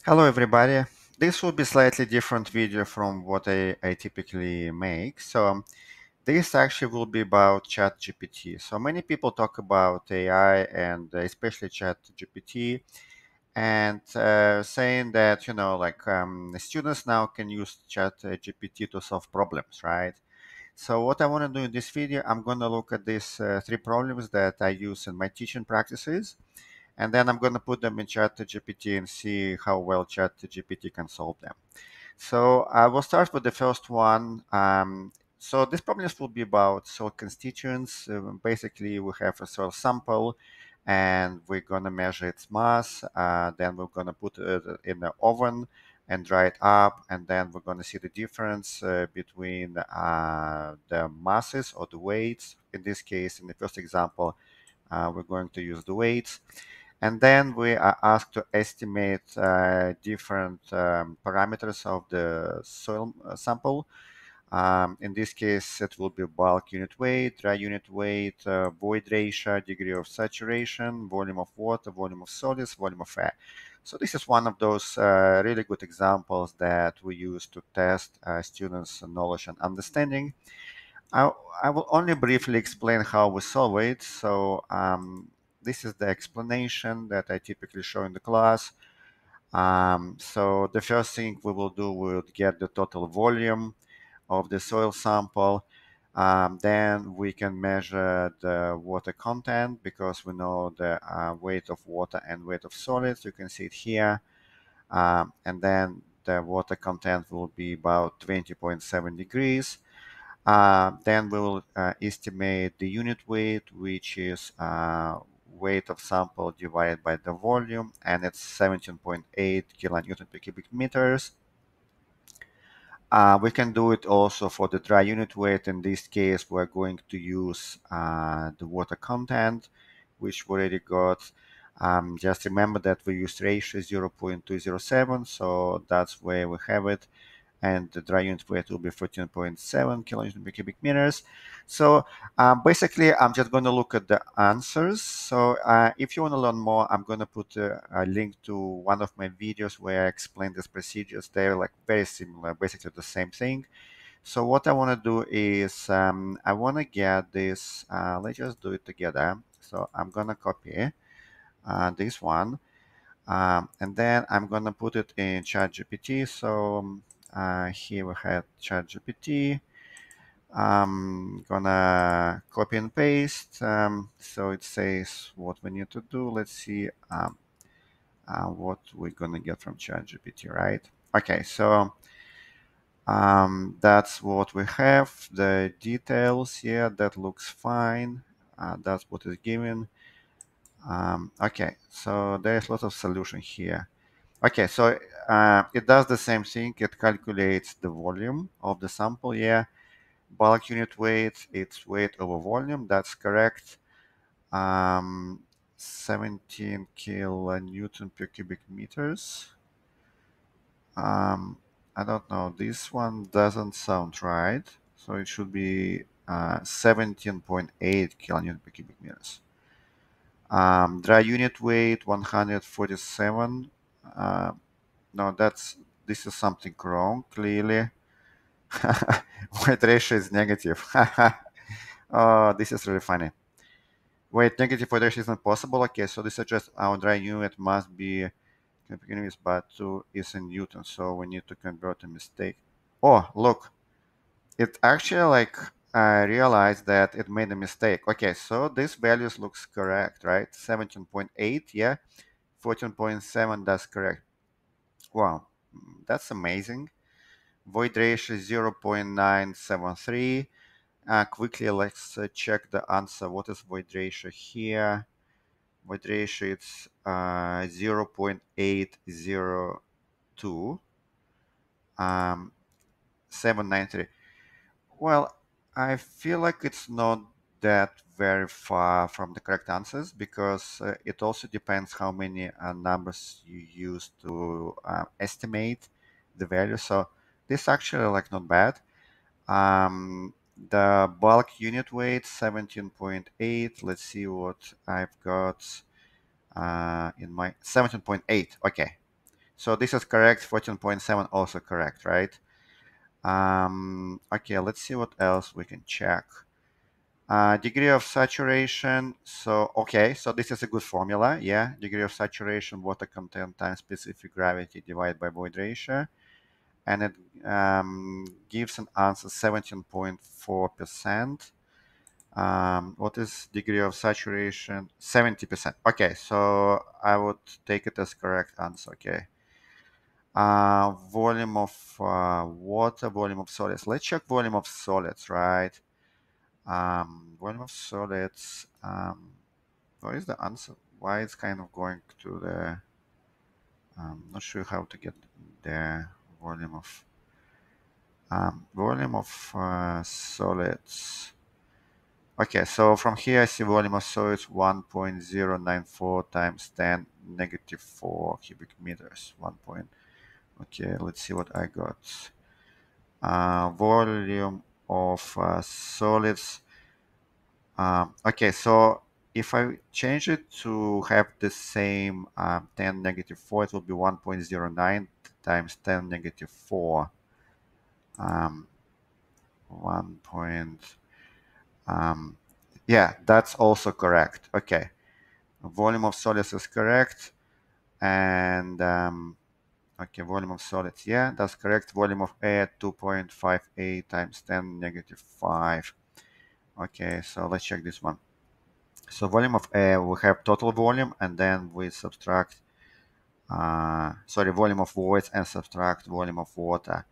Hello everybody. This will be slightly different video from what I typically make. This actually will be about ChatGPT. So many people talk about AI and especially ChatGPT and saying that, students now can use ChatGPT to solve problems, right? So what I want to do in this video, I'm going to look at these three problems that I use in my teaching practices, and then I'm going to put them in ChatGPT and see how well ChatGPT can solve them. So I will start with the first one. So this problem will be about soil constituents. Basically, we have a soil sample, and we're going to measure its mass. Then we're going to put it in the oven and dry it up, and then we're going to see the difference between the masses or the weights. In this case, in the first example, we're going to use the weights. And then we are asked to estimate different parameters of the soil sample. In this case, it will be bulk unit weight, dry unit weight, void ratio, degree of saturation, volume of water, volume of solids, volume of air. So this is one of those really good examples that we use to test students' knowledge and understanding. I, I will only briefly explain how we solve it. This is the explanation that I typically show in the class. So the first thing we will do, we will get the total volume of the soil sample. Then we can measure the water content because we know the weight of water and weight of solids. You can see it here. And then the water content will be about 20.7 degrees. Then we will estimate the unit weight, which is weight of sample divided by the volume, and it's 17.8 kilonewton per cubic meters. We can do it also for the dry unit weight. In this case, we're going to use the water content, which we already got. Just remember that we used ratio 0.207, so that's where we have it, and the dry unit weight will be 14.7 kilonewton per cubic meters. So basically, I'm just going to look at the answers. So if you want to learn more, I'm going to put a link to one of my videos where I explain these procedures. They're like very similar, basically the same thing. So what I want to do is I want to get this. Let's just do it together. So I'm going to copy this one. And then I'm gonna put it in ChatGPT. Here we have ChatGPT. I'm gonna copy and paste. So it says what we need to do. Let's see what we're gonna get from ChatGPT, right? Okay, so that's what we have. The details here, that looks fine. That's what is given. Okay, so there's a lot of solution here. Okay, so it does the same thing. It calculates the volume of the sample. Yeah, bulk unit weight, it's weight over volume. That's correct. 17 kilonewton per cubic meters. Um, I don't know. This one doesn't sound right. So it should be 17.8 kilonewton per cubic meters. Dry unit weight 147. Uh, no, this is something wrong, clearly. Weight ratio is negative. Oh, this is really funny. Wait, negative weight ratio is not possible. Okay, so this suggests our dry unit must be units, but 2 is in Newton, so we need to convert a mistake. Oh, look, it actually like I realized that it made a mistake. Okay, so this values looks correct, right? 17.8, yeah, 14.7, that's correct. Wow, that's amazing. Void ratio 0.973. Quickly, let's check the answer. What is void ratio here? Void ratio is 0.802. 793. Well, I feel like it's not that very far from the correct answers because it also depends how many numbers you use to estimate the value. So this actually like not bad. The bulk unit weight 17.8. Let's see what I've got in my 17.8. Okay, So this is correct. 14.7 also correct, right? Okay, let's see what else we can check. Degree of saturation. So, okay, so this is a good formula. Yeah, degree of saturation, water content times specific gravity divided by void ratio. And it gives an answer 17.4%. What is degree of saturation? 70%. Okay, so I would take it as correct answer. Okay. Volume of water, volume of solids. Let's check volume of solids, right? Volume of solids. What is the answer? Why it's kind of going to the? Not sure how to get the volume of solids. Okay, so from here I see volume of solids 1.094 times 10 negative 4 cubic meters. Okay, let's see what I got. Volume of solids. Okay, so if I change it to have the same 10 negative 4, it will be 1.09 times 10 negative 4. 1 point. Um, yeah, that's also correct. Okay, volume of solids is correct. And okay, volume of solids, yeah, that's correct. Volume of air 2.58 times 10 negative 5. Okay, so let's check this one. So volume of air, we have total volume, and then we subtract, sorry, volume of voids and subtract volume of water.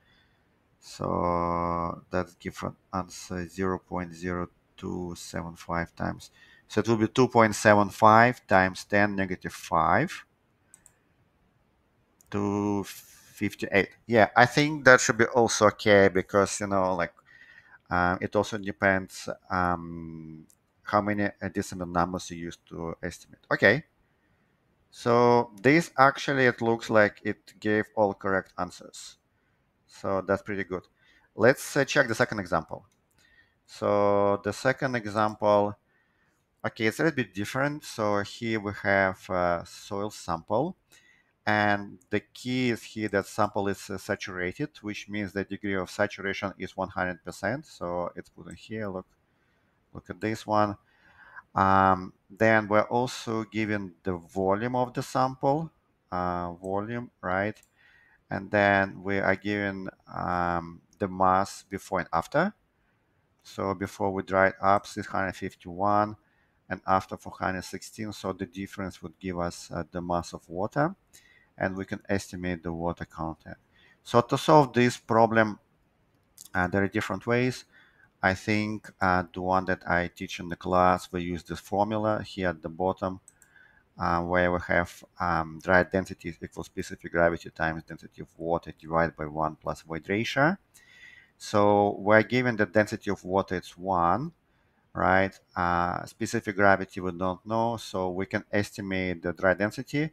So that's give an answer 0.0275 times. So it will be 2.75 times 10 negative 5 to 58. Yeah, I think that should be also okay because, like it also depends how many decimal numbers you use to estimate. Okay. So this actually, it looks like it gave all correct answers. So that's pretty good. Let's check the second example. So the second example, okay, it's a little bit different. So here we have a soil sample, and the key is here that sample is saturated, which means the degree of saturation is 100%. So it's put in here. Look at this one. Then we're also given the volume of the sample, volume, right? And then we are given the mass before and after. So before we dry it up, 651, and after 416. So the difference would give us the mass of water, and we can estimate the water content. So to solve this problem, there are different ways. I think the one that I teach in the class, we use this formula here at the bottom, where we have dry density equals specific gravity times density of water divided by 1 plus void ratio. So we're given the density of water, it's 1, right? Specific gravity we don't know, so we can estimate the dry density.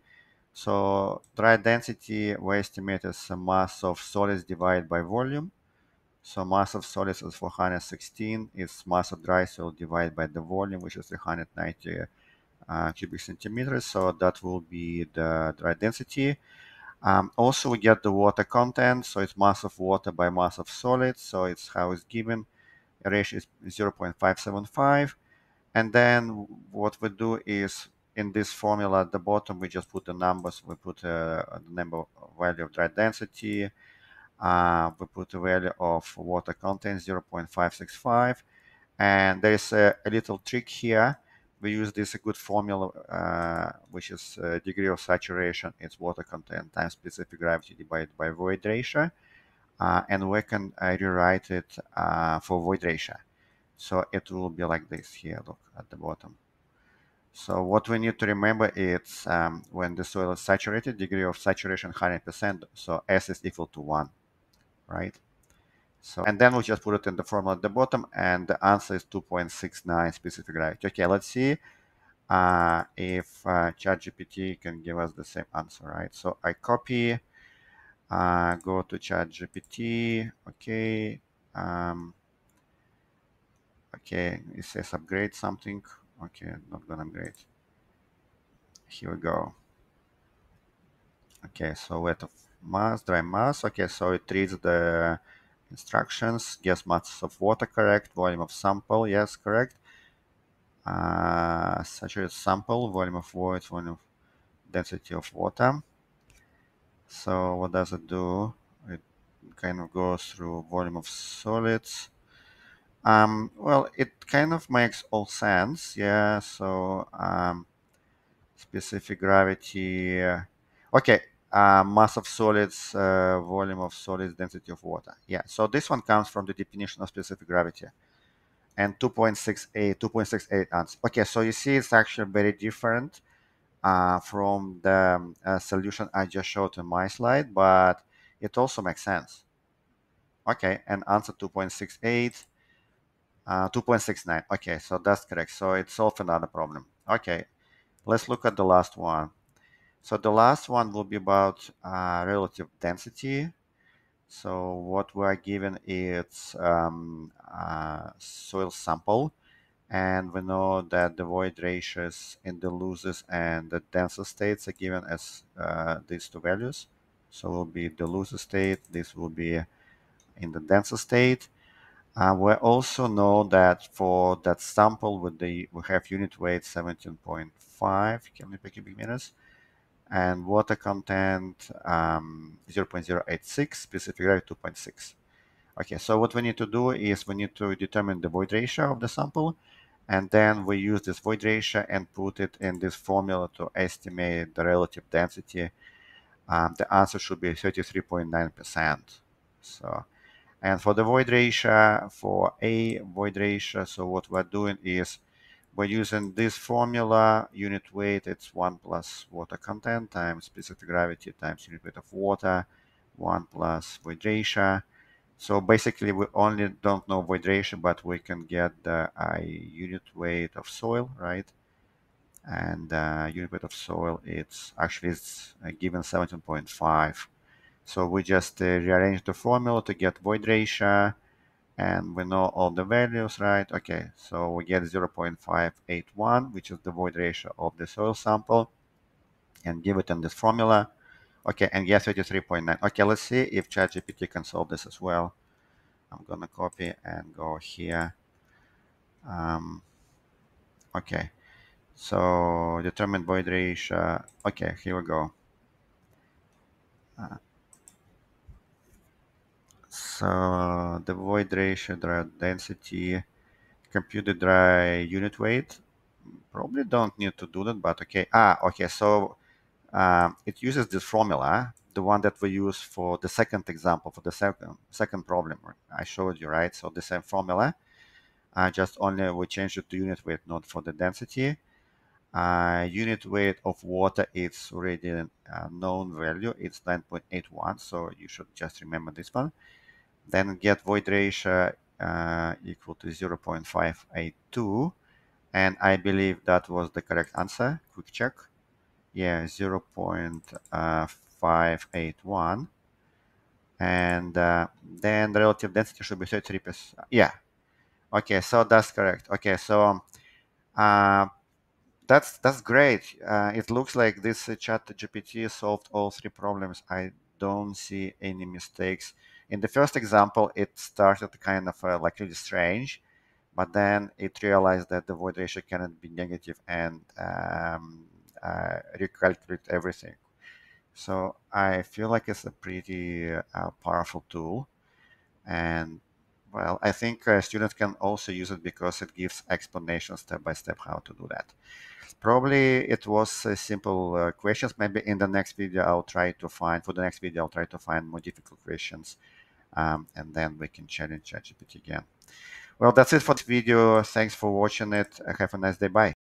So dry density we estimate as a mass of solids divided by volume. So mass of solids is 416, is mass of dry soil divided by the volume, which is 390 cubic centimeters. So that will be the dry density. Also, we get the water content. So it's mass of water by mass of solids. So it's how it's given. A ratio is 0.575. And then what we do is in this formula at the bottom, we just put the numbers. We put the number value of dry density. We put the value of water content 0.565. And there's a little trick here. We use this good formula, which is degree of saturation. It's water content times specific gravity divided by void ratio. And we can rewrite it for void ratio. So it will be like this here, look at the bottom. So what we need to remember is when the soil is saturated, degree of saturation 100%, so S is equal to 1, right? So, and then we just put it in the formula at the bottom, and the answer is 2.69 specific gravity. Okay, let's see if ChatGPT can give us the same answer, right? So I copy, go to ChatGPT, okay. Okay, it says upgrade something. Okay, not gonna upgrade. Here we go. Okay, so weight of mass, dry mass. Okay, so it reads the instructions. Guess mass of water, correct. Volume of sample, yes, correct. Saturated sample, volume of void, volume of density of water. So what does it do? It kind of goes through volume of solids. Well, it kind of makes all sense. Yeah. So specific gravity. Okay. Mass of solids, volume of solids, density of water. Yeah. So this one comes from the definition of specific gravity and 2.68 ounce. Okay. So you see, it's actually very different from the solution I just showed in my slide, but it also makes sense. Okay, and answer 2.68, 2.69. Okay, so that's correct. So it solved another problem. Okay, let's look at the last one. So the last one will be about relative density. So what we are given is soil sample, and we know that the void ratios in the loosest and the densest states are given as these two values. So will be the loosest state, this will be in the densest state. We also know that for that sample with we have unit weight 17.5 cubic meters and water content 0.086, specific gravity 2.6. Okay, so what we need to do is we need to determine the void ratio of the sample, and then we use this void ratio and put it in this formula to estimate the relative density. The answer should be 33.9%. So, and for the void ratio, for a void ratio, so what we're doing is we're using this formula, unit weight, it's 1 plus water content times specific gravity times unit weight of water, 1 plus void ratio. So basically, we only don't know void ratio, but we can get the unit weight of soil, right? And unit weight of soil, it's given 17.5. So we just rearrange the formula to get void ratio, and we know all the values, right? Okay, so we get 0.581, which is the void ratio of the soil sample, and give it in this formula. Okay, and get 33.9. Okay, let's see if ChatGPT can solve this as well. I'm gonna copy and go here. Okay, so determine void ratio. Okay, here we go. Uh, so the void ratio, dry density, compute the dry unit weight. Probably don't need to do that, but okay. Okay. So it uses this formula, the one that we use for the second example, for the second problem I showed you, right? So the same formula, just only we change it to unit weight, not for the density. Unit weight of water is already a known value. It's 9.81, so you should just remember this one. Then get void ratio equal to 0.582, and I believe that was the correct answer. Quick check. Yeah, 0.581. And then the relative density should be 33%. Yeah. Okay, so that's correct. Okay, so uh, that's great. It looks like this chat GPT solved all three problems. I don't see any mistakes. In the first example, it started kind of like really strange, but then it realized that the void ratio cannot be negative and recalculate everything. So I feel like it's a pretty powerful tool. And well, I think students can also use it because it gives explanations step by step how to do that. Probably it was simple questions. Maybe in the next video, for the next video, I'll try to find more difficult questions. And then we can challenge ChatGPT again. Well, that's it for this video. Thanks for watching it. Have a nice day. Bye.